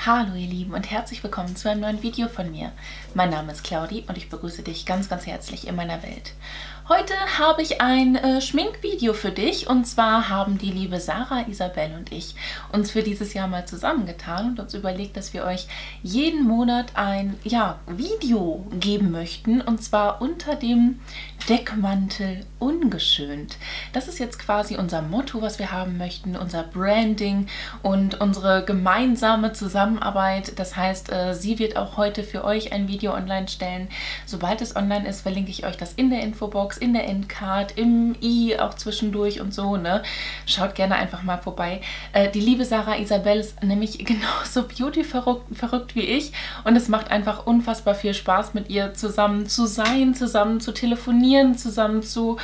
Hallo ihr Lieben und herzlich willkommen zu einem neuen Video von mir. Mein Name ist Claudi und ich begrüße dich ganz herzlich in meiner Welt. Heute habe ich ein Schminkvideo für dich, und zwar haben die liebe Sarah, Isabel und ich uns für dieses Jahr mal zusammengetan und uns überlegt, dass wir euch jeden Monat ein Video geben möchten, und zwar unter dem Deckmantel ungeschönt. Das ist jetzt quasi unser Motto, was wir haben möchten, unser Branding und unsere gemeinsame Zusammenarbeit. Das heißt, sie wird auch heute für euch ein Video online stellen. Sobald es online ist, verlinke ich euch das in der Infobox, in der Endcard, im i auch zwischendurch und so, ne? Schaut gerne einfach mal vorbei. Die liebe Sarah Isabel ist nämlich genauso beauty-verrückt wie ich, und es macht einfach unfassbar viel Spaß, mit ihr zusammen zu sein, zusammen zu telefonieren, zusammen zu,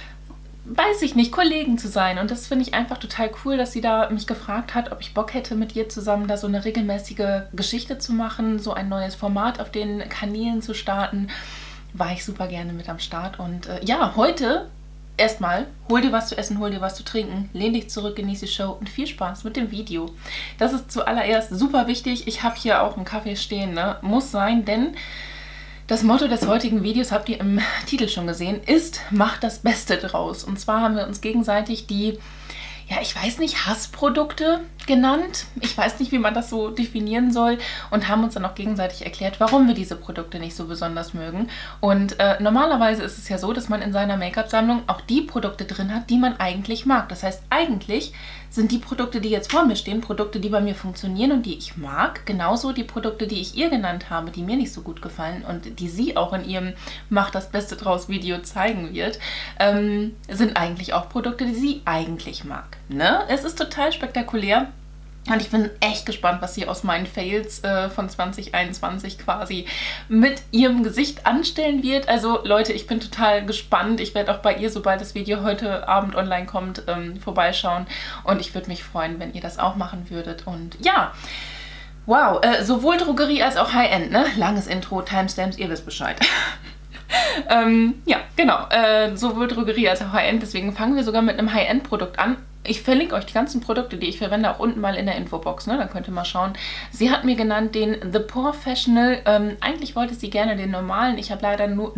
weiß ich nicht, Kollegen zu sein. Und das finde ich einfach total cool, dass sie da mich gefragt hat, ob ich Bock hätte, mit ihr zusammen da so eine regelmäßige Geschichte zu machen, so ein neues Format auf den Kanälen zu starten. War ich super gerne mit am Start. Und ja, heute erstmal, hol dir was zu essen, hol dir was zu trinken, lehn dich zurück, genieße die Show und viel Spaß mit dem Video. Das ist zuallererst super wichtig. Ich habe hier auch einen Kaffee stehen, ne? Muss sein, denn das Motto des heutigen Videos, habt ihr im Titel schon gesehen, ist: Macht das Beste draus. Und zwar haben wir uns gegenseitig die, ja, ich weiß nicht, Hassprodukte genannt. Ich weiß nicht, wie man das so definieren soll, und haben uns dann auch gegenseitig erklärt, warum wir diese Produkte nicht so besonders mögen. Und normalerweise ist es ja so, dass man in seiner Make-up-Sammlung auch die Produkte drin hat, die man eigentlich mag. Das heißt, eigentlich sind die Produkte, die jetzt vor mir stehen, Produkte, die bei mir funktionieren und die ich mag. Genauso die Produkte, die ich ihr genannt habe, die mir nicht so gut gefallen und die sie auch in ihrem Macht das Beste draus Video zeigen wird, sind eigentlich auch Produkte, die sie eigentlich mag. Ne? Es ist total spektakulär. Und ich bin echt gespannt, was sie aus meinen Fails von 2021 quasi mit ihrem Gesicht anstellen wird. Also Leute, ich bin total gespannt. Ich werde auch bei ihr, sobald das Video heute Abend online kommt, vorbeischauen. Und ich würde mich freuen, wenn ihr das auch machen würdet. Und ja, wow, sowohl Drogerie als auch High-End, ne? Langes Intro, Timestamps, ihr wisst Bescheid. Ja, genau. Sowohl Drogerie als auch High-End. Deswegen fangen wir sogar mit einem High-End-Produkt an. Ich verlinke euch die ganzen Produkte, die ich verwende, auch unten mal in der Infobox, ne? Dann könnt ihr mal schauen. Sie hat mir genannt den The Porefessional. Eigentlich wollte sie gerne den normalen. Ich habe leider nur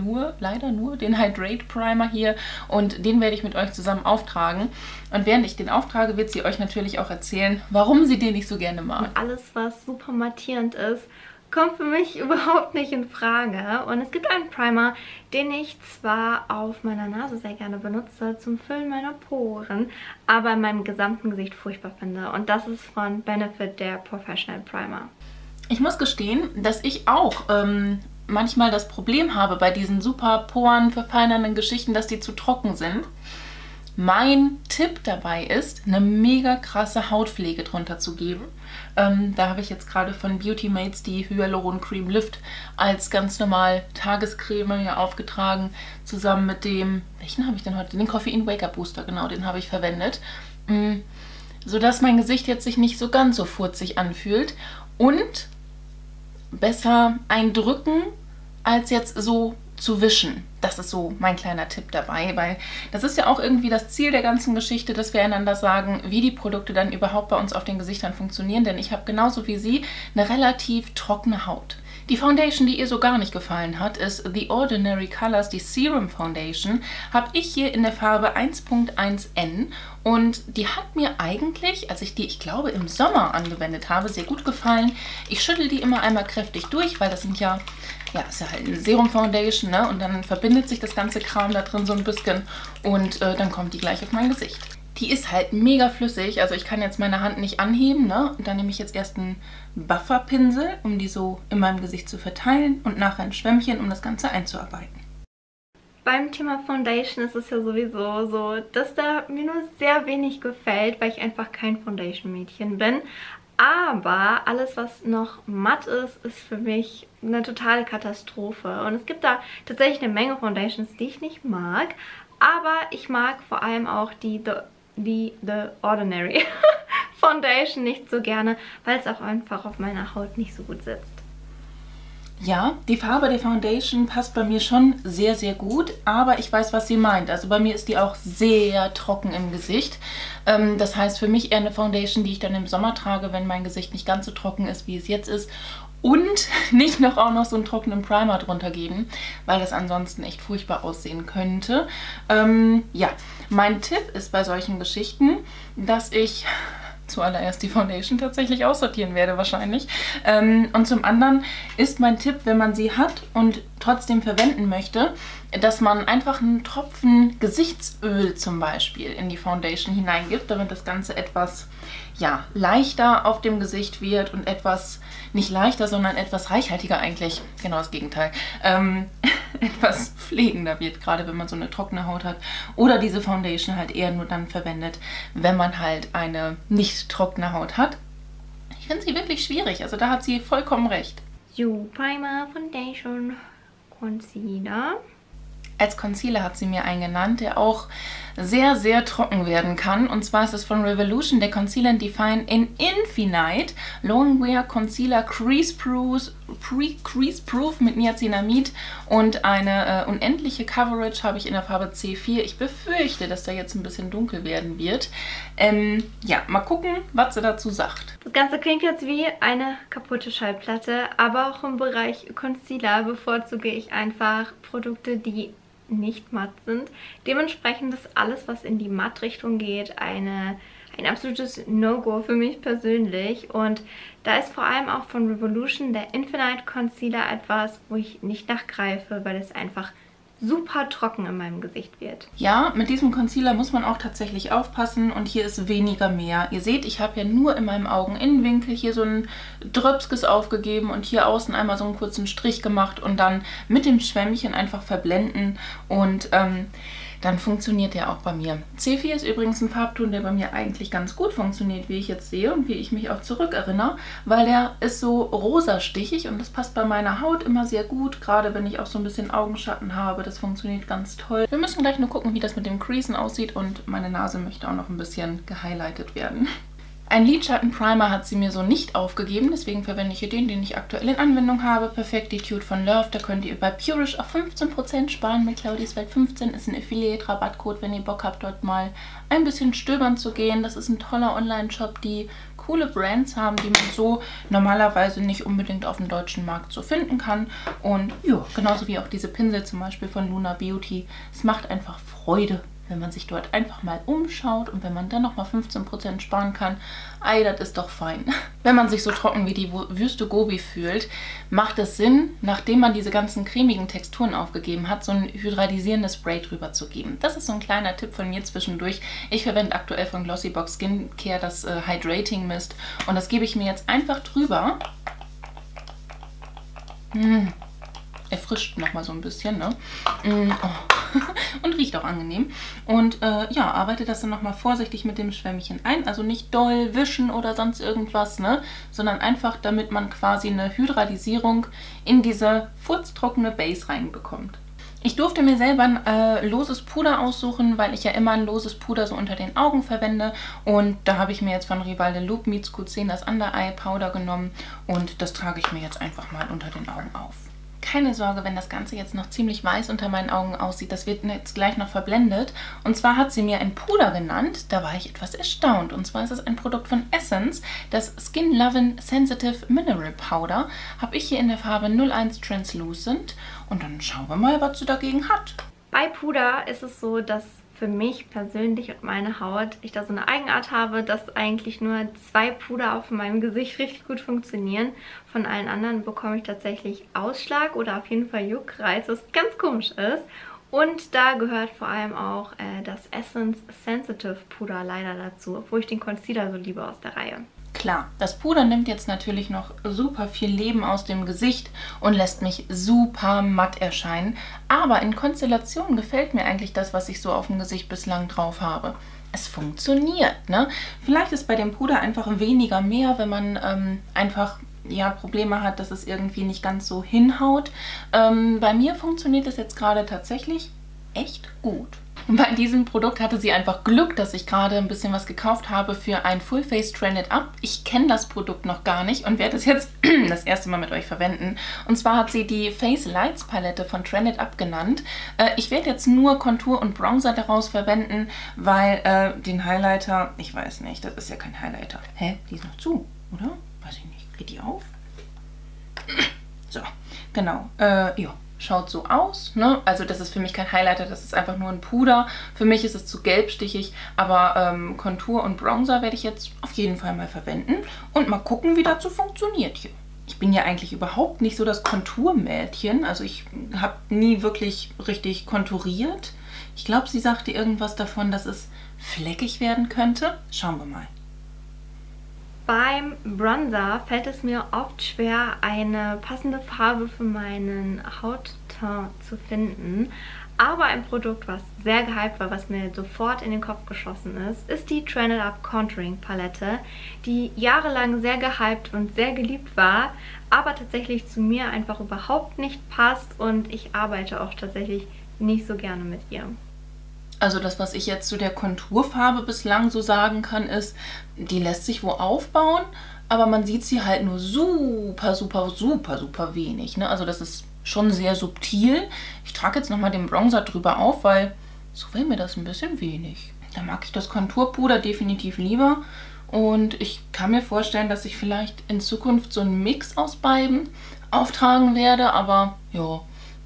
den Hydrate Primer hier, und den werde ich mit euch zusammen auftragen. Und während ich den auftrage, wird sie euch natürlich auch erzählen, warum sie den nicht so gerne mag. Alles, was super mattierend ist, kommt für mich überhaupt nicht in Frage. Und es gibt einen Primer, den ich zwar auf meiner Nase sehr gerne benutze zum Füllen meiner Poren, aber in meinem gesamten Gesicht furchtbar finde. Und das ist von Benefit der Porefessional Primer. Ich muss gestehen, dass ich auch manchmal das Problem habe bei diesen super porenverfeinernden Geschichten, dass die zu trocken sind. Mein Tipp dabei ist, eine mega krasse Hautpflege drunter zu geben. Da habe ich jetzt gerade von Beauty Mates die Hyaluron Cream Lift als ganz normal Tagescreme hier aufgetragen, zusammen mit dem, welchen habe ich denn heute? Den Koffein Wake Up Booster, genau, den habe ich verwendet. Sodass mein Gesicht jetzt sich nicht so ganz so furzig anfühlt und besser eindrücken, als jetzt so zu wischen. Das ist so mein kleiner Tipp dabei, weil das ist ja auch irgendwie das Ziel der ganzen Geschichte, dass wir einander sagen, wie die Produkte dann überhaupt bei uns auf den Gesichtern funktionieren, denn ich habe genauso wie sie eine relativ trockene Haut. Die Foundation, die ihr so gar nicht gefallen hat, ist The Ordinary Colors, die Serum Foundation. Habe ich hier in der Farbe 1.1N, und die hat mir eigentlich, als ich die, ich glaube, im Sommer angewendet habe, sehr gut gefallen. Ich schüttel die immer einmal kräftig durch, weil das sind ja, ist ja halt eine Serum Foundation, ne? Und dann verbindet sich das ganze Kram da drin so ein bisschen, und dann kommt die gleich auf mein Gesicht. Die ist halt mega flüssig, also ich kann jetzt meine Hand nicht anheben, ne? Und dann nehme ich jetzt erst einen Bufferpinsel, um die so in meinem Gesicht zu verteilen, und nachher ein Schwämmchen, um das Ganze einzuarbeiten. Beim Thema Foundation ist es ja sowieso so, dass da mir nur sehr wenig gefällt, weil ich einfach kein Foundation-Mädchen bin. Aber alles, was noch matt ist, ist für mich eine totale Katastrophe. Und es gibt da tatsächlich eine Menge Foundations, die ich nicht mag. Aber ich mag vor allem auch die The Ordinary Foundation nicht so gerne, weil es auch einfach auf meiner Haut nicht so gut sitzt. Ja, die Farbe der Foundation passt bei mir schon sehr, sehr gut, aber ich weiß, was sie meint. Also bei mir ist die auch sehr trocken im Gesicht. Das heißt für mich eher eine Foundation, die ich dann im Sommer trage, wenn mein Gesicht nicht ganz so trocken ist, wie es jetzt ist. Und nicht noch auch noch so einen trockenen Primer drunter geben, weil das ansonsten echt furchtbar aussehen könnte. Ja, mein Tipp ist bei solchen Geschichten, dass ich zuallererst die Foundation tatsächlich aussortieren werde wahrscheinlich. Und zum anderen ist mein Tipp, wenn man sie hat und trotzdem verwenden möchte, dass man einfach einen Tropfen Gesichtsöl zum Beispiel in die Foundation hineingibt, damit das Ganze etwas, ja, leichter auf dem Gesicht wird und etwas, nicht leichter, sondern etwas reichhaltiger eigentlich, genau das Gegenteil, etwas pflegender wird, gerade wenn man so eine trockene Haut hat. Oder diese Foundation halt eher nur dann verwendet, wenn man halt eine nicht trockene Haut hat. Ich finde sie wirklich schwierig, also da hat sie vollkommen recht. So, Primer, Foundation, Concealer. Als Concealer hat sie mir einen genannt, der auch sehr, sehr trocken werden kann. Und zwar ist es von Revolution der Concealer & Define in Infinite Longwear Concealer Crease Proof mit Niacinamid und eine unendliche Coverage habe ich in der Farbe C4. Ich befürchte, dass da jetzt ein bisschen dunkel werden wird. Ja, mal gucken, was sie dazu sagt. Das Ganze klingt jetzt wie eine kaputte Schallplatte, aber auch im Bereich Concealer bevorzuge ich einfach Produkte, die nicht matt sind. Dementsprechend ist alles, was in die Matt-Richtung geht, ein absolutes No-Go für mich persönlich. Und da ist vor allem auch von Revolution der Infinite Concealer etwas, wo ich nicht nachgreife, weil es einfach super trocken in meinem Gesicht wird. Ja, mit diesem Concealer muss man auch tatsächlich aufpassen und hier ist weniger mehr. Ihr seht, ich habe ja nur in meinem Augeninnenwinkel hier so ein Dröpskes aufgegeben und hier außen einmal so einen kurzen Strich gemacht und dann mit dem Schwämmchen einfach verblenden und dann funktioniert der auch bei mir. C4 ist übrigens ein Farbton, der bei mir eigentlich ganz gut funktioniert, wie ich jetzt sehe und wie ich mich auch zurückerinnere, weil der ist so rosastichig und das passt bei meiner Haut immer sehr gut, gerade wenn ich auch so ein bisschen Augenschatten habe. Das funktioniert ganz toll. Wir müssen gleich nur gucken, wie das mit dem Creasen aussieht und meine Nase möchte auch noch ein bisschen gehighlightet werden. Ein Lidschattenprimer hat sie mir so nicht aufgegeben, deswegen verwende ich hier den ich aktuell in Anwendung habe. Perfectitude von Love, da könnt ihr bei Purish auch 15% sparen. Mit Claudis Welt 15 ist ein Affiliate-Rabattcode, wenn ihr Bock habt, dort mal ein bisschen stöbern zu gehen. Das ist ein toller Online-Shop, die coole Brands haben, die man so normalerweise nicht unbedingt auf dem deutschen Markt so finden kann. Und ja, genauso wie auch diese Pinsel zum Beispiel von Luna Beauty. Es macht einfach Freude, wenn man sich dort einfach mal umschaut und wenn man dann nochmal 15% sparen kann. Ei, das ist doch fein. Wenn man sich so trocken wie die Wüste Gobi fühlt, macht es Sinn, nachdem man diese ganzen cremigen Texturen aufgegeben hat, so ein hydratisierendes Spray drüber zu geben. Das ist so ein kleiner Tipp von mir zwischendurch. Ich verwende aktuell von Glossybox Skincare das Hydrating Mist und das gebe ich mir jetzt einfach drüber. Erfrischt nochmal so ein bisschen, ne? Oh. Und riecht auch angenehm. Und ja, arbeite das dann nochmal vorsichtig mit dem Schwämmchen ein. Also nicht doll wischen oder sonst irgendwas, ne? Sondern einfach, damit man quasi eine Hydratisierung in diese furztrockene Base reinbekommt. Ich durfte mir selber ein loses Puder aussuchen, weil ich ja immer ein loses Puder so unter den Augen verwende. Und da habe ich mir jetzt von Rival de Loop Meets Q10 das Under Eye Powder genommen. Und das trage ich mir jetzt einfach mal unter den Augen auf. Keine Sorge, wenn das Ganze jetzt noch ziemlich weiß unter meinen Augen aussieht, das wird jetzt gleich noch verblendet. Und zwar hat sie mir ein Puder genannt, da war ich etwas erstaunt. Und zwar ist es ein Produkt von Essence, das Skin Lovin' Sensitive Mineral Powder. Habe ich hier in der Farbe 01 Translucent. Und dann schauen wir mal, was sie dagegen hat. Bei Puder ist es so, dass für mich persönlich und meine Haut ich da so eine Eigenart habe, dass eigentlich nur 2 Puder auf meinem Gesicht richtig gut funktionieren. Von allen anderen bekomme ich tatsächlich Ausschlag oder auf jeden Fall Juckreiz, was ganz komisch ist. Und da gehört vor allem auch das Essence Sensitive Puder leider dazu, obwohl ich den Concealer so liebe aus der Reihe. Klar, das Puder nimmt jetzt natürlich noch super viel Leben aus dem Gesicht und lässt mich super matt erscheinen. Aber in Konstellation gefällt mir eigentlich das, was ich so auf dem Gesicht bislang drauf habe. Es funktioniert, ne? Vielleicht ist bei dem Puder einfach weniger mehr, wenn man einfach ja, Probleme hat, dass es irgendwie nicht ganz so hinhaut. Bei mir funktioniert es jetzt gerade tatsächlich echt gut. Bei diesem Produkt hatte sie einfach Glück, dass ich gerade ein bisschen was gekauft habe für ein Full Face Trend It Up. Ich kenne das Produkt noch gar nicht und werde es jetzt das erste Mal mit euch verwenden. Und zwar hat sie die Face Lights Palette von Trend It Up genannt. Ich werde jetzt nur Kontur und Bronzer daraus verwenden, weil den Highlighter, ich weiß nicht, das ist ja kein Highlighter. Hä? Die ist noch zu, oder? Weiß ich nicht. Geht die auf? So, genau. Ja. Schaut so aus, ne? Also das ist für mich kein Highlighter, das ist einfach nur ein Puder. Für mich ist es zu gelbstichig, aber Kontur und Bronzer werde ich jetzt auf jeden Fall mal verwenden und mal gucken, wie das so funktioniert hier. Ich bin ja eigentlich überhaupt nicht so das Konturmädchen, also ich habe nie wirklich richtig konturiert. Ich glaube, sie sagte irgendwas davon, dass es fleckig werden könnte. Schauen wir mal. Beim Bronzer fällt es mir oft schwer, eine passende Farbe für meinen Hautton zu finden. Aber ein Produkt, was sehr gehypt war, was mir sofort in den Kopf geschossen ist, ist die Trend It Up Contouring Palette, die jahrelang sehr gehypt und sehr geliebt war, aber tatsächlich zu mir einfach überhaupt nicht passt und ich arbeite auch tatsächlich nicht so gerne mit ihr. Also das, was ich jetzt zu der Konturfarbe bislang so sagen kann, ist, die lässt sich wo aufbauen, aber man sieht sie halt nur super, super, super, super wenig. Ne? Also das ist schon sehr subtil. Ich trage jetzt nochmal den Bronzer drüber auf, weil so will mir das ein bisschen wenig. Da mag ich das Konturpuder definitiv lieber. Und ich kann mir vorstellen, dass ich vielleicht in Zukunft so einen Mix aus beiden auftragen werde, aber ja,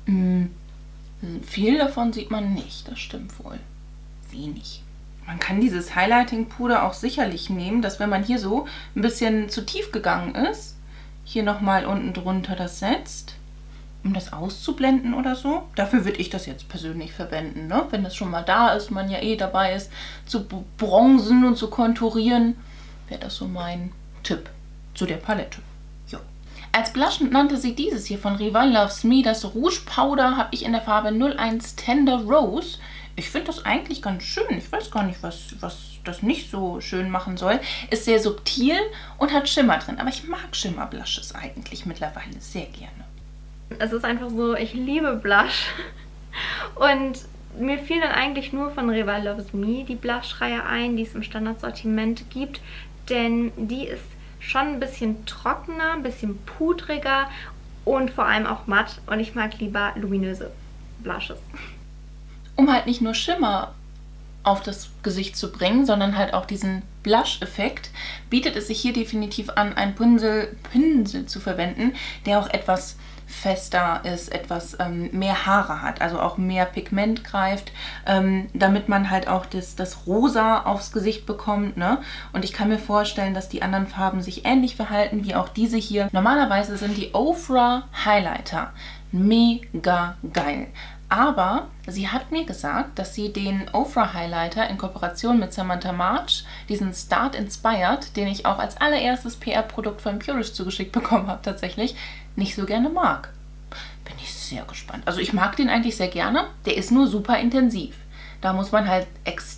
viel davon sieht man nicht, das stimmt wohl. Wenig. Man kann dieses Highlighting-Puder auch sicherlich nehmen, dass wenn man hier so ein bisschen zu tief gegangen ist, hier nochmal unten drunter das setzt, um das auszublenden oder so. Dafür würde ich das jetzt persönlich verwenden, ne? Wenn das schon mal da ist, man ja eh dabei ist, zu bronzen und zu konturieren, wäre das so mein Tipp zu der Palette. Als Blush nannte sie dieses hier von Rival Loves Me. Das Rouge Powder habe ich in der Farbe 01 Tender Rose. Ich finde das eigentlich ganz schön. Ich weiß gar nicht, was das nicht so schön machen soll. Ist sehr subtil und hat Schimmer drin. Aber ich mag Schimmer-Blushes eigentlich mittlerweile sehr gerne. Es ist einfach so, ich liebe Blush. Und mir fiel dann eigentlich nur von Rival Loves Me die Blush-Reihe ein, die es im Standardsortiment gibt. Denn die ist schon ein bisschen trockener, ein bisschen pudriger und vor allem auch matt. Und ich mag lieber luminöse Blushes. Um halt nicht nur Schimmer auf das Gesicht zu bringen, sondern halt auch diesen Blush-Effekt, bietet es sich hier definitiv an, einen Pinsel zu verwenden, der auch etwas fester ist, etwas mehr Haare hat, also auch mehr Pigment greift, damit man halt auch das Rosa aufs Gesicht bekommt, ne? Und ich kann mir vorstellen, dass die anderen Farben sich ähnlich verhalten wie auch diese hier. Normalerweise sind die Ofra Highlighter mega geil. Aber sie hat mir gesagt, dass sie den Ofra Highlighter in Kooperation mit Samantha March, diesen Start Inspired, den ich auch als allererstes PR-Produkt von Purish zugeschickt bekommen habe tatsächlich, nicht so gerne mag. Bin ich sehr gespannt. Also ich mag den eigentlich sehr gerne, der ist nur super intensiv. Da muss man halt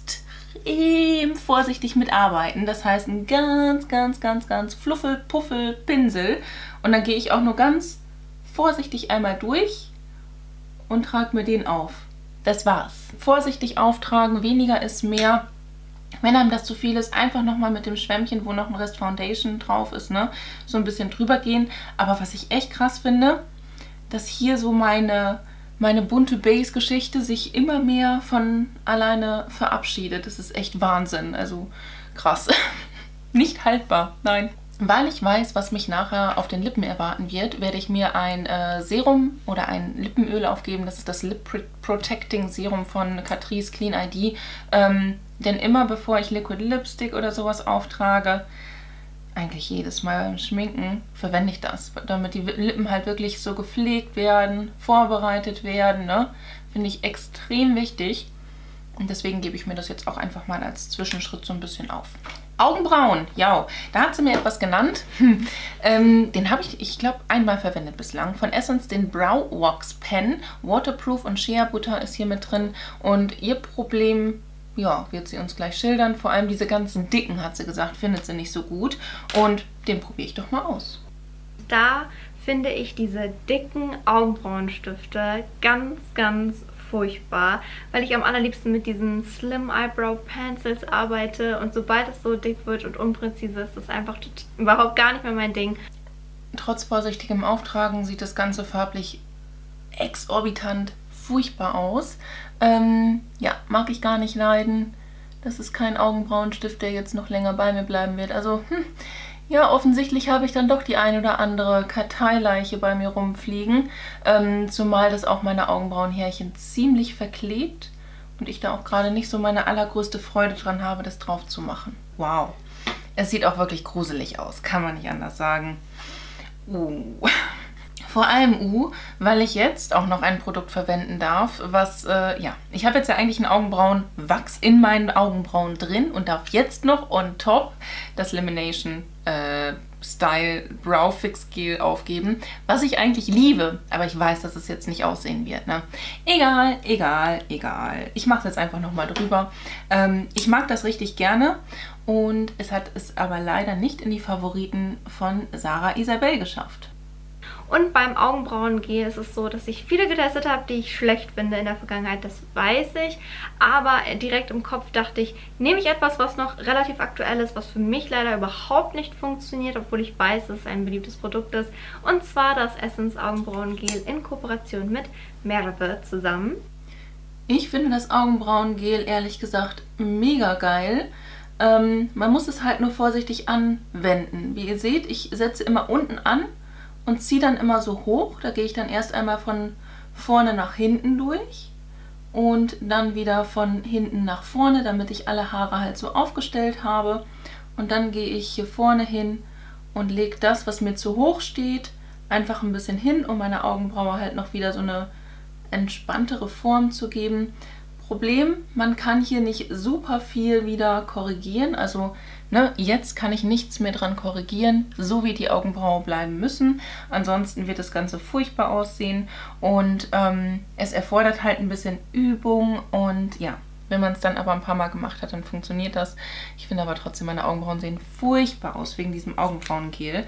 extrem vorsichtig mitarbeiten. Das heißt ein ganz, ganz, ganz, ganz Fluffel-Puffel-Pinsel. Und dann gehe ich auch nur ganz vorsichtig einmal durch und trage mir den auf. Das war's. Vorsichtig auftragen, weniger ist mehr. Wenn einem das zu viel ist, einfach nochmal mit dem Schwämmchen, wo noch ein Rest Foundation drauf ist, ne, so ein bisschen drüber gehen. Aber was ich echt krass finde, dass hier so meine bunte Base-Geschichte sich immer mehr von alleine verabschiedet. Das ist echt Wahnsinn. Also krass. Nicht haltbar, nein. Weil ich weiß, was mich nachher auf den Lippen erwarten wird, werde ich mir ein Serum oder ein Lippenöl aufgeben. Das ist das Lip Protecting Serum von Catrice Clean ID. Denn immer bevor ich Liquid Lipstick oder sowas auftrage, eigentlich jedes Mal beim Schminken, verwende ich das. Damit die Lippen halt wirklich so gepflegt werden, vorbereitet werden, ne? Finde ich extrem wichtig. Und deswegen gebe ich mir das jetzt auch einfach mal als Zwischenschritt so ein bisschen auf. Augenbrauen, ja, da hat sie mir etwas genannt. Den habe ich glaube, einmal verwendet bislang. Von Essence den Brow Wax Pen. Waterproof und Shea Butter ist hier mit drin. Und ihr Problem, ja, wird sie uns gleich schildern. Vor allem diese ganzen dicken, hat sie gesagt, findet sie nicht so gut. Und den probiere ich doch mal aus. Da finde ich diese dicken Augenbrauenstifte ganz, ganz furchtbar, weil ich am allerliebsten mit diesen Slim Eyebrow Pencils arbeite und sobald es so dick wird und unpräzise ist, ist das einfach überhaupt gar nicht mehr mein Ding. Trotz vorsichtigem Auftragen sieht das Ganze farblich exorbitant furchtbar aus. Ja, mag ich gar nicht leiden. Das ist kein Augenbrauenstift, der jetzt noch länger bei mir bleiben wird. Also, ja, offensichtlich habe ich dann doch die ein oder andere Karteileiche bei mir rumfliegen. Zumal das auch meine Augenbrauenhärchen ziemlich verklebt und ich da auch gerade nicht so meine allergrößte Freude dran habe, das drauf zu machen. Wow. Es sieht auch wirklich gruselig aus, kann man nicht anders sagen. Vor allem weil ich jetzt auch noch ein Produkt verwenden darf, was, ja, ich habe jetzt ja eigentlich einen Augenbrauenwachs in meinen Augenbrauen drin und darf jetzt noch on top das Lamination Style Brow Fix Gel aufgeben, was ich eigentlich liebe, aber ich weiß, dass es jetzt nicht aussehen wird, ne? Egal, egal, egal. Ich mache es jetzt einfach nochmal drüber. Ich mag das richtig gerne und es hat es aber leider nicht in die Favoriten von Sarah Isabel geschafft. Und beim Augenbrauengel ist es so, dass ich viele getestet habe, die ich schlecht finde in der Vergangenheit, das weiß ich. Aber direkt im Kopf dachte ich, nehme ich etwas, was noch relativ aktuell ist, was für mich leider überhaupt nicht funktioniert, obwohl ich weiß, dass es ein beliebtes Produkt ist. Und zwar das Essence Augenbrauengel in Kooperation mit Merve zusammen. Ich finde das Augenbrauengel ehrlich gesagt mega geil. Man muss es halt nur vorsichtig anwenden. Wie ihr seht, ich setze immer unten an und ziehe dann immer so hoch. Da gehe ich dann erst einmal von vorne nach hinten durch und dann wieder von hinten nach vorne, damit ich alle Haare halt so aufgestellt habe. Und dann gehe ich hier vorne hin und lege das, was mir zu hoch steht, einfach ein bisschen hin, um meiner Augenbraue halt noch wieder so eine entspanntere Form zu geben. Problem, man kann hier nicht super viel wieder korrigieren, also ne, jetzt kann ich nichts mehr dran korrigieren, so wie die Augenbrauen bleiben müssen, ansonsten wird das Ganze furchtbar aussehen und es erfordert halt ein bisschen Übung und ja, wenn man es dann aber ein paar Mal gemacht hat, dann funktioniert das. Ich finde aber trotzdem, meine Augenbrauen sehen furchtbar aus wegen diesem Augenbrauengel.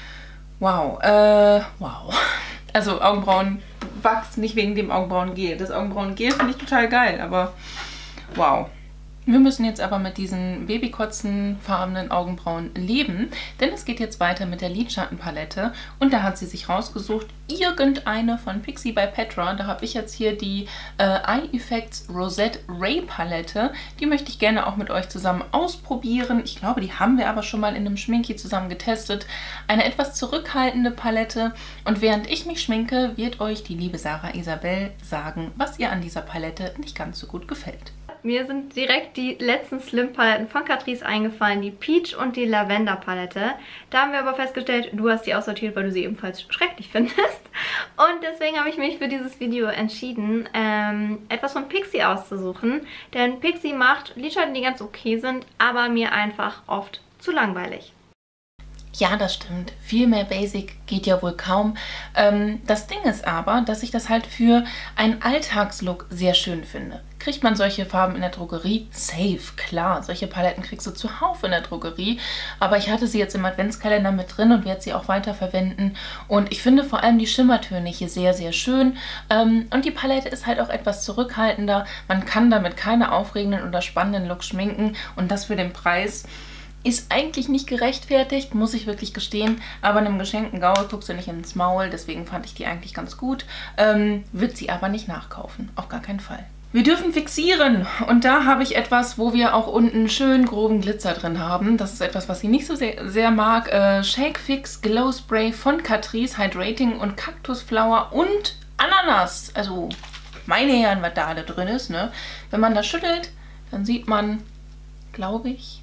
Wow, wow. Also Augenbrauenwachs, nicht wegen dem Augenbrauengel. Das Augenbrauengel finde ich total geil, aber wow. Wir müssen jetzt aber mit diesen babykotzenfarbenen Augenbrauen leben, denn es geht jetzt weiter mit der Lidschattenpalette und da hat sie sich rausgesucht, irgendeine von Pixi by Petra. Da habe ich jetzt hier die Eye Effects Rosette Ray Palette. Die möchte ich gerne auch mit euch zusammen ausprobieren. Ich glaube, die haben wir aber schon mal in einem Schminki zusammen getestet. Eine etwas zurückhaltende Palette und während ich mich schminke, wird euch die liebe Sarah Isabel sagen, was ihr an dieser Palette nicht ganz so gut gefällt. Mir sind direkt die letzten Slim-Paletten von Catrice eingefallen, die Peach und die Lavender-Palette. Da haben wir aber festgestellt, du hast die aussortiert, weil du sie ebenfalls schrecklich findest. Und deswegen habe ich mich für dieses Video entschieden, etwas von Pixi auszusuchen. Denn Pixi macht Lidschatten, die ganz okay sind, aber mir einfach oft zu langweilig. Ja, das stimmt. Viel mehr Basic geht ja wohl kaum. Das Ding ist aber, dass ich das halt für einen Alltagslook sehr schön finde. Kriegt man solche Farben in der Drogerie? Safe, klar. Solche Paletten kriegst du zuhauf in der Drogerie. Aber ich hatte sie jetzt im Adventskalender mit drin und werde sie auch weiter verwenden. Und ich finde vor allem die Schimmertöne hier sehr, sehr schön. Und die Palette ist halt auch etwas zurückhaltender. Man kann damit keine aufregenden oder spannenden Looks schminken. Und das für den Preis ist eigentlich nicht gerechtfertigt, muss ich wirklich gestehen, aber einem geschenkten Gaul guckst du nicht ins Maul, deswegen fand ich die eigentlich ganz gut. Wird sie aber nicht nachkaufen, auf gar keinen Fall. Wir dürfen fixieren und da habe ich etwas, wo wir auch unten schön groben Glitzer drin haben. Das ist etwas, was sie nicht so sehr mag. Shake Fix Glow Spray von Catrice, Hydrating und Cactus Flower und Ananas. Also meine Herren, was da alle drin ist, ne? Wenn man das schüttelt, dann sieht man, glaube ich,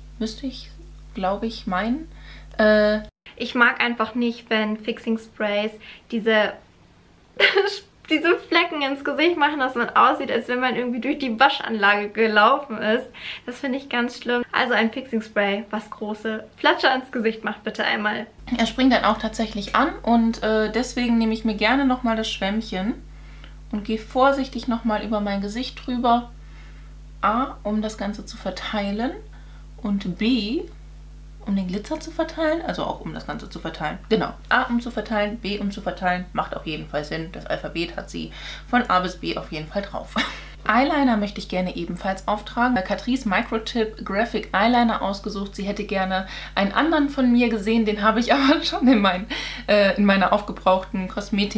meinen. Ich mag einfach nicht, wenn Fixing Sprays diese Flecken ins Gesicht machen, dass man aussieht, als wenn man irgendwie durch die Waschanlage gelaufen ist. Das finde ich ganz schlimm. Also ein Fixing Spray, was große Flatscher ins Gesicht macht, bitte einmal. Er springt dann auch tatsächlich an und deswegen nehme ich mir gerne nochmal das Schwämmchen und gehe vorsichtig nochmal über mein Gesicht drüber. A, um das Ganze zu verteilen und B, um den Glitzer zu verteilen, also auch um das Ganze zu verteilen. Genau, A um zu verteilen, B um zu verteilen, macht auf jeden Fall Sinn. Das Alphabet hat sie von A bis B auf jeden Fall drauf. Eyeliner möchte ich gerne ebenfalls auftragen. Catrice Microtip Graphic Eyeliner ausgesucht. Sie hätte gerne einen anderen von mir gesehen, den habe ich aber schon in meiner aufgebrauchten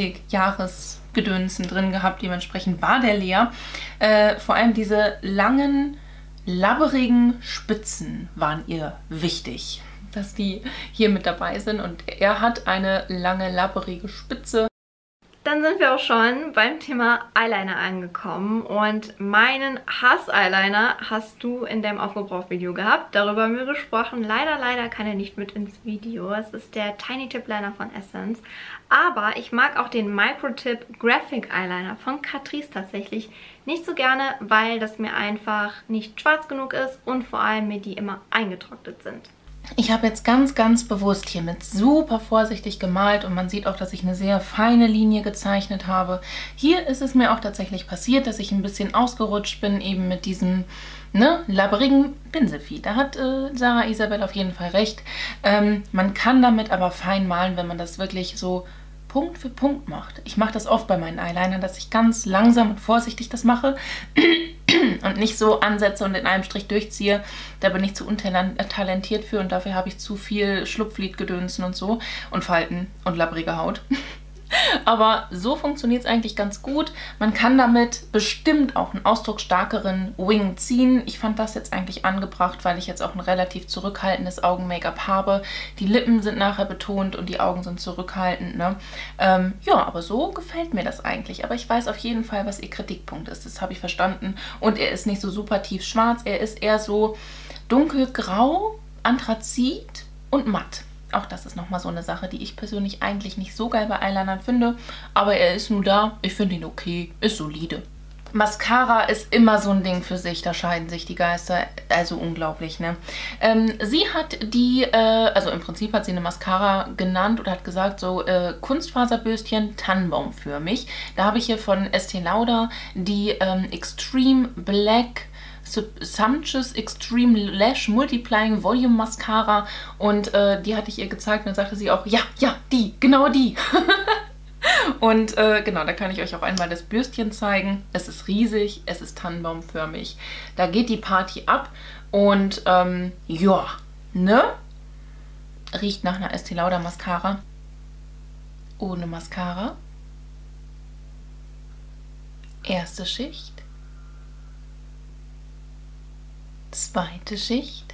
Kosmetik-Jahresgedönsen drin gehabt. Dementsprechend war der leer. Vor allem diese langen, labberigen Spitzen waren ihr wichtig, dass die hier mit dabei sind. Und er hat eine lange, labberige Spitze. Dann sind wir auch schon beim Thema Eyeliner angekommen und meinen Hass-Eyeliner hast du in deinem Aufgebraucht-Video gehabt. Darüber haben wir gesprochen. Leider kann er nicht mit ins Video. Es ist der Tiny Tip Liner von Essence. Aber ich mag auch den Microtip Graphic Eyeliner von Catrice tatsächlich nicht so gerne, weil das mir einfach nicht schwarz genug ist und vor allem mir die immer eingetrocknet sind. Ich habe jetzt ganz bewusst hiermit super vorsichtig gemalt und man sieht auch, dass ich eine sehr feine Linie gezeichnet habe. Hier ist es mir auch tatsächlich passiert, dass ich ein bisschen ausgerutscht bin, eben mit diesem labberigen Pinselvieh. Da hat Sarah Isabel auf jeden Fall recht. Man kann damit aber fein malen, wenn man das wirklich so Punkt für Punkt macht. Ich mache das oft bei meinen Eyelinern, dass ich ganz langsam und vorsichtig das mache und nicht so ansetze und in einem Strich durchziehe. Da bin ich zu untalentiert für und dafür habe ich zu viel Schlupflidgedönsen und so und Falten und labbrige Haut. Aber so funktioniert es eigentlich ganz gut. Man kann damit bestimmt auch einen ausdrucksstarkeren Wing ziehen. Ich fand das jetzt eigentlich angebracht, weil ich jetzt auch ein relativ zurückhaltendes Augen-Make-up habe. Die Lippen sind nachher betont und die Augen sind zurückhaltend. Ne? Ja, aber so gefällt mir das eigentlich. Aber ich weiß auf jeden Fall, was ihr Kritikpunkt ist. Das habe ich verstanden. Und er ist nicht so super tief schwarz. Er ist eher so dunkelgrau, Anthrazit und matt. Auch das ist nochmal so eine Sache, die ich persönlich eigentlich nicht so geil bei Eyelinern finde. Aber er ist nur da. Ich finde ihn okay. Ist solide. Mascara ist immer so ein Ding für sich. Da scheiden sich die Geister. Also unglaublich, ne? Sie hat also im Prinzip hat sie eine Mascara genannt oder hat gesagt, so Kunstfaserbürstchen Tannenbaum für mich. Da habe ich hier von Estée Lauder die Extreme Black Sumptuous Extreme Lash Multiplying Volume Mascara und die hatte ich ihr gezeigt und dann sagte sie auch, ja, die, genau die. Und genau, da kann ich euch auch einmal das Bürstchen zeigen. Es ist riesig, es ist tannenbaumförmig. Da geht die Party ab und ja, ne? Riecht nach einer Estée Lauder Mascara. Ohne Mascara. Erste Schicht. Zweite Schicht,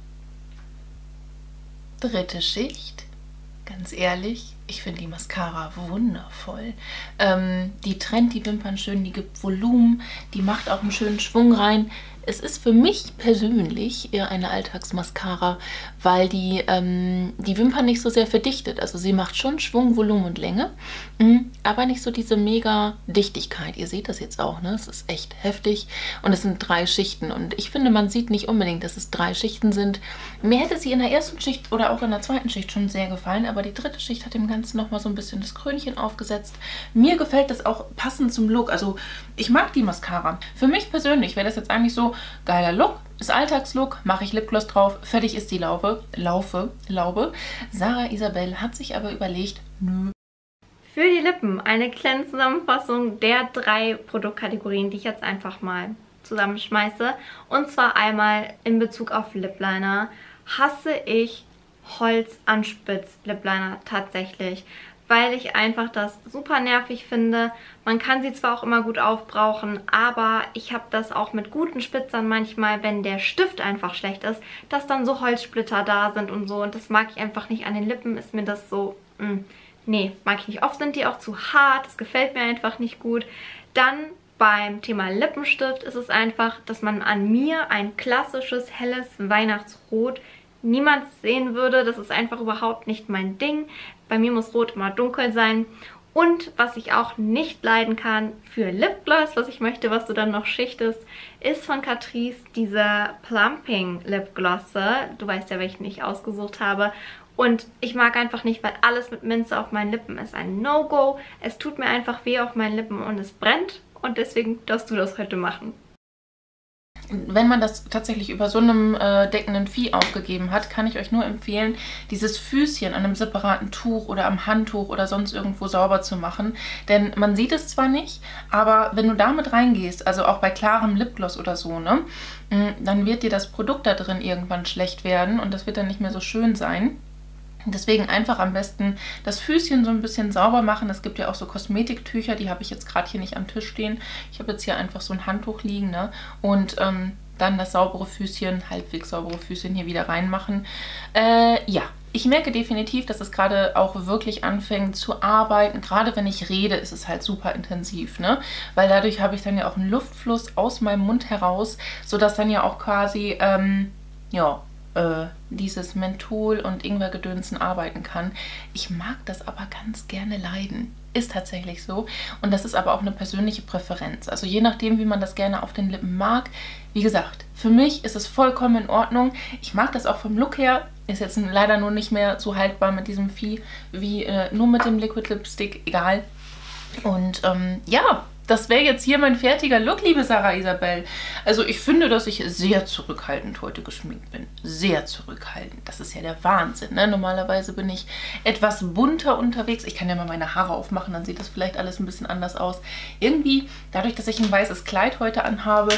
dritte Schicht. Ganz ehrlich, ich finde die Mascara wundervoll. Die trennt die Wimpern schön, die gibt Volumen, die macht auch einen schönen Schwung rein. Es ist für mich persönlich eher eine Alltagsmascara, weil die Wimpern nicht so sehr verdichtet. Also sie macht schon Schwung, Volumen und Länge, aber nicht so diese mega Dichtigkeit. Ihr seht das jetzt auch, ne? Es ist echt heftig und es sind 3 Schichten. Und ich finde, man sieht nicht unbedingt, dass es 3 Schichten sind. Mir hätte sie in der ersten Schicht oder auch in der zweiten Schicht schon sehr gefallen, aber die dritte Schicht hat dem Ganzen nochmal so ein bisschen das Krönchen aufgesetzt. Mir gefällt das auch passend zum Look. Also ich mag die Mascara. Für mich persönlich wäre das jetzt eigentlich so, geiler Look, ist Alltagslook, mache ich Lipgloss drauf, fertig ist die Laube. Sarah Isabel hat sich aber überlegt, nö. Für die Lippen eine kleine Zusammenfassung der 3 Produktkategorien, die ich jetzt einfach mal zusammenschmeiße. Und zwar einmal in Bezug auf Lip Liner hasse ich Holz-Anspitz-Lip Liner tatsächlich, weil ich einfach das super nervig finde. Man kann sie zwar auch immer gut aufbrauchen, aber ich habe das auch mit guten Spitzern manchmal, wenn der Stift einfach schlecht ist, dass dann so Holzsplitter da sind und so. Und das mag ich einfach nicht. An den Lippen ist mir das so, nee, mag ich nicht. Oft sind die auch zu hart, das gefällt mir einfach nicht gut. Dann beim Thema Lippenstift ist es einfach, dass man an mir ein klassisches helles Weihnachtsrot niemand sehen würde. Das ist einfach überhaupt nicht mein Ding. Bei mir muss Rot immer dunkel sein. Und was ich auch nicht leiden kann für Lipgloss, was ich möchte, was du dann noch schichtest, ist von Catrice diese Plumping Lipglosse. Du weißt ja, welchen ich ausgesucht habe. Und ich mag einfach nicht, weil alles mit Minze auf meinen Lippen ist ein No-Go. Es tut mir einfach weh auf meinen Lippen und es brennt. Und deswegen darfst du das heute machen. Wenn man das tatsächlich über so einem deckenden Vieh aufgegeben hat, kann ich euch nur empfehlen, dieses Füßchen an einem separaten Tuch oder am Handtuch oder sonst irgendwo sauber zu machen. Denn man sieht es zwar nicht, aber wenn du damit reingehst, also auch bei klarem Lipgloss oder so, ne, dann wird dir das Produkt da drin irgendwann schlecht werden und das wird dann nicht mehr so schön sein. Deswegen einfach am besten das Füßchen so ein bisschen sauber machen. Es gibt ja auch so Kosmetiktücher, die habe ich jetzt gerade hier nicht am Tisch stehen. Ich habe jetzt hier einfach so ein Handtuch liegen, ne? Und dann das saubere Füßchen, halbwegs saubere Füßchen hier wieder reinmachen. Ja, ich merke definitiv, dass es gerade auch wirklich anfängt zu arbeiten. Gerade wenn ich rede, ist es halt super intensiv, ne? Weil dadurch habe ich dann ja auch einen Luftfluss aus meinem Mund heraus, sodass dann ja auch quasi, ja, dieses Menthol- und Ingwergedönsen arbeiten kann. Ich mag das aber ganz gerne leiden. Ist tatsächlich so. Und das ist aber auch eine persönliche Präferenz. Also je nachdem, wie man das gerne auf den Lippen mag. Wie gesagt, für mich ist es vollkommen in Ordnung. Ich mag das auch vom Look her. Ist jetzt leider nur nicht mehr so haltbar mit diesem Vieh wie nur mit dem Liquid Lipstick. Egal. Und ja, das wäre jetzt hier mein fertiger Look, liebe Sarah Isabel. Also ich finde, dass ich sehr zurückhaltend heute geschminkt bin. Sehr zurückhaltend. Das ist ja der Wahnsinn, ne? Normalerweise bin ich etwas bunter unterwegs. Ich kann ja mal meine Haare aufmachen, dann sieht das vielleicht alles ein bisschen anders aus. Irgendwie, dadurch, dass ich ein weißes Kleid heute anhabe,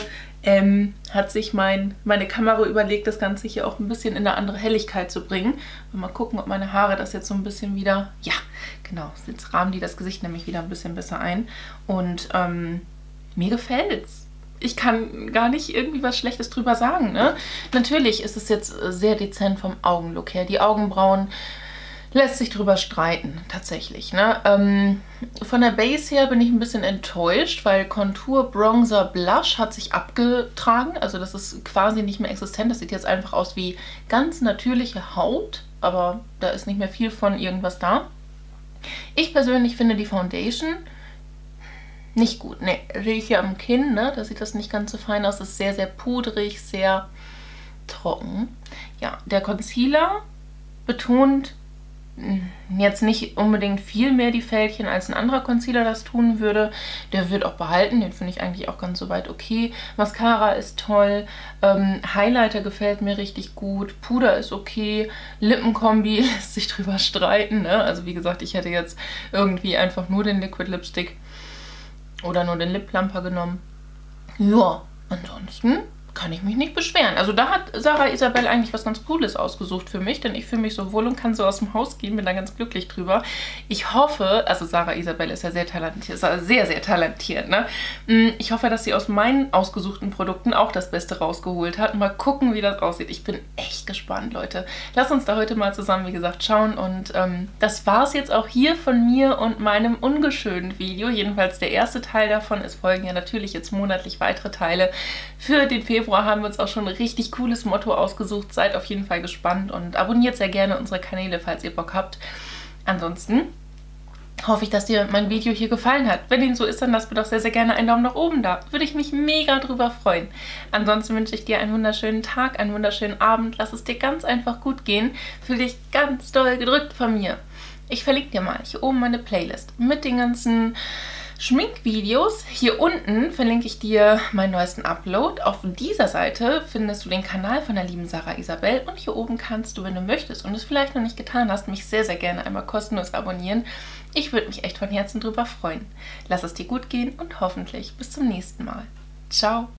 hat sich meine Kamera überlegt, das Ganze hier auch ein bisschen in eine andere Helligkeit zu bringen. Mal gucken, ob meine Haare das jetzt so ein bisschen wieder... Ja, genau. Jetzt rahmen die das Gesicht nämlich wieder ein bisschen besser ein. Und mir gefällt's. Ich kann gar nicht irgendwie was Schlechtes drüber sagen, ne? Natürlich ist es jetzt sehr dezent vom Augenlook her. Die Augenbrauen lässt sich drüber streiten, tatsächlich, ne? Von der Base her bin ich ein bisschen enttäuscht, weil Contour, Bronzer, Blush hat sich abgetragen. Also das ist quasi nicht mehr existent. Das sieht jetzt einfach aus wie ganz natürliche Haut, aber da ist nicht mehr viel von irgendwas da. Ich persönlich finde die Foundation nicht gut. Ne, sehe ich hier am Kinn, ne? Da sieht das nicht ganz so fein aus. Das ist sehr, sehr pudrig, sehr trocken. Ja, der Concealer betont jetzt nicht unbedingt viel mehr die Fältchen, als ein anderer Concealer das tun würde. Der wird auch behalten, den finde ich eigentlich auch ganz soweit okay. Mascara ist toll, Highlighter gefällt mir richtig gut, Puder ist okay, Lippenkombi lässt sich drüber streiten, ne? Also wie gesagt, ich hätte jetzt irgendwie einfach nur den Liquid Lipstick oder nur den Lip Plumper genommen. Ja, ansonsten kann ich mich nicht beschweren. Also da hat Sarah Isabel eigentlich was ganz Cooles ausgesucht für mich, denn ich fühle mich so wohl und kann so aus dem Haus gehen, bin da ganz glücklich drüber. Ich hoffe, also Sarah Isabel ist ja sehr talentiert, ist sehr, sehr talentiert, ne? Ich hoffe, dass sie aus meinen ausgesuchten Produkten auch das Beste rausgeholt hat. Mal gucken, wie das aussieht. Ich bin echt gespannt, Leute. Lasst uns da heute mal zusammen, wie gesagt, schauen. Und das war es jetzt auch hier von mir und meinem ungeschönten Video. Jedenfalls der erste Teil davon. Es folgen ja natürlich jetzt monatlich weitere Teile. Für den Februar haben wir uns auch schon ein richtig cooles Motto ausgesucht. Seid auf jeden Fall gespannt und abonniert sehr gerne unsere Kanäle, falls ihr Bock habt. Ansonsten hoffe ich, dass dir mein Video hier gefallen hat. Wenn dem so ist, dann lasst mir doch sehr, sehr gerne einen Daumen nach oben da. Würde ich mich mega drüber freuen. Ansonsten wünsche ich dir einen wunderschönen Tag, einen wunderschönen Abend. Lass es dir ganz einfach gut gehen. Fühl dich ganz doll gedrückt von mir. Ich verlinke dir mal hier oben meine Playlist mit den ganzen Schminkvideos. Hier unten verlinke ich dir meinen neuesten Upload. Auf dieser Seite findest du den Kanal von der lieben Sarah Isabel und hier oben kannst du, wenn du möchtest und es vielleicht noch nicht getan hast, mich sehr, sehr gerne einmal kostenlos abonnieren. Ich würde mich echt von Herzen drüber freuen. Lass es dir gut gehen und hoffentlich bis zum nächsten Mal. Ciao!